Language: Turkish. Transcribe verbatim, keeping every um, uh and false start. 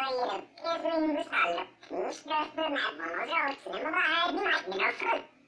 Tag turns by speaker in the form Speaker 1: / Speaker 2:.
Speaker 1: Israele, che è in Bruxelles, finisce per me, ma non so, se ne va a